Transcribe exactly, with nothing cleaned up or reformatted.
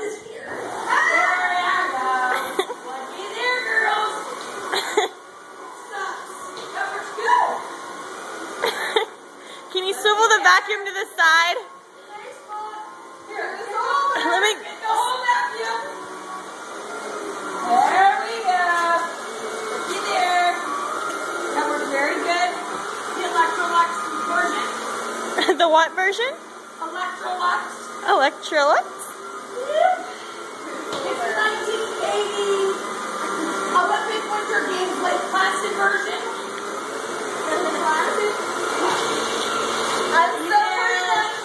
is here. There I go. Lucky there, girls. Sucks. That works good. Can you swivel the vacuum to the side? Nice spot. Here, this is all over. Let me. Get the whole vacuum. There we go. Looky there. That works very good. The Electrolux version. The what version? Electrolux. Electrolux? It's a nineteen eighty Olympic Winter Games Lake Placid version.